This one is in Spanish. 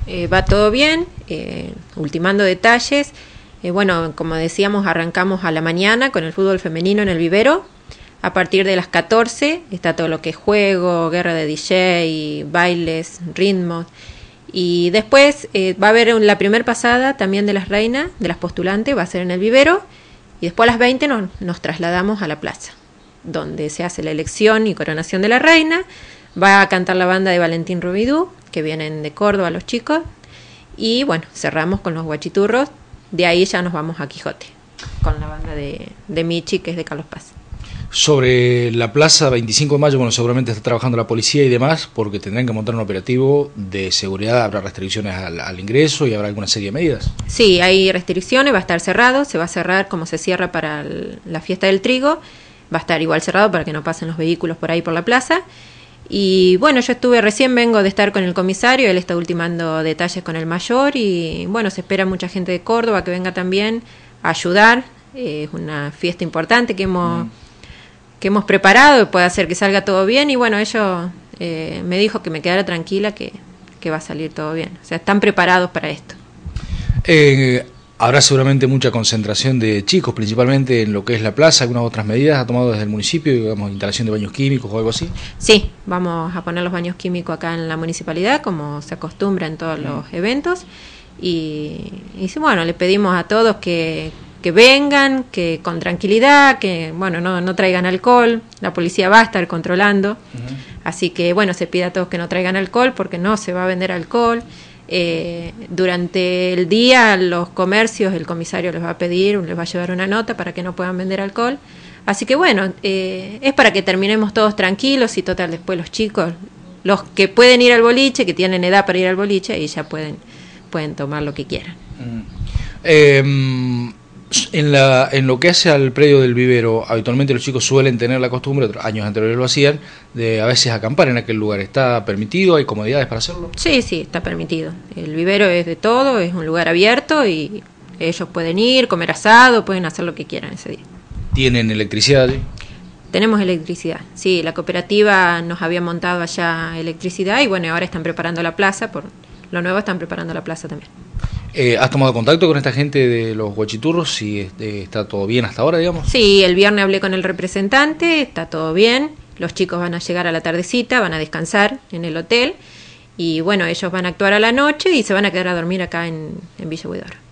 Va todo bien, ultimando detalles. Bueno, como decíamos, arrancamos a la mañana con el fútbol femenino en el vivero. A partir de las 14 está todo lo que es juego, guerra de DJ, bailes, ritmos. Y después va a haber la primer pasada también de las reinas, de las postulantes, va a ser en el vivero. Y después a las 20 nos trasladamos a la plaza, donde se hace la elección y coronación de la reina. Va a cantar la banda de Valentín Rubidú, que vienen de Córdoba los chicos. Y bueno, cerramos con los guachiturros. De ahí ya nos vamos a Quijote, con la banda de Michi, que es de Carlos Paz. Sobre la plaza 25 de mayo, bueno, seguramente está trabajando la policía y demás, porque tendrán que montar un operativo de seguridad, habrá restricciones al ingreso y habrá alguna serie de medidas. Sí, hay restricciones, va a estar cerrado, se va a cerrar como se cierra para la fiesta del trigo, va a estar igual cerrado para que no pasen los vehículos por ahí por la plaza. Y bueno, yo recién vengo de estar con el comisario, él está ultimando detalles con el mayor y bueno, se espera mucha gente de Córdoba que venga también a ayudar. Es una fiesta importante que hemos preparado y puede hacer que salga todo bien y bueno, ellos me dijo que me quedara tranquila que va a salir todo bien. O sea, están preparados para esto. Habrá seguramente mucha concentración de chicos, principalmente en lo que es la plaza. ¿Algunas otras medidas ha tomado desde el municipio, digamos, instalación de baños químicos o algo así? Sí, vamos a poner los baños químicos acá en la municipalidad, como se acostumbra en todos los eventos. Y bueno, le pedimos a todos que vengan, que con tranquilidad, que bueno, no traigan alcohol, la policía va a estar controlando, así que bueno, se pide a todos que no traigan alcohol porque no se va a vender alcohol. Durante el día los comercios, el comisario les va a pedir, les va a llevar una nota para que no puedan vender alcohol, así que bueno, es para que terminemos todos tranquilos y total después los chicos, los que pueden ir al boliche, que tienen edad para ir al boliche, y ya pueden tomar lo que quieran. En lo que hace al predio del vivero, habitualmente los chicos suelen tener la costumbre, años anteriores lo hacían, de a veces acampar en aquel lugar. ¿Está permitido? ¿Hay comodidades para hacerlo? Sí, está permitido. El vivero es de todo, es un lugar abierto y ellos pueden ir, comer asado, pueden hacer lo que quieran ese día. ¿Tienen electricidad? Tenemos electricidad, sí, la cooperativa nos había montado allá electricidad y bueno, ahora están preparando la plaza, por lo nuevo están preparando la plaza también. ¿Has tomado contacto con esta gente de los guachiturros? ¿Si está todo bien hasta ahora, digamos? Sí, el viernes hablé con el representante, está todo bien. Los chicos van a llegar a la tardecita, van a descansar en el hotel. Y bueno, ellos van a actuar a la noche y se van a quedar a dormir acá en Villa Huidobro.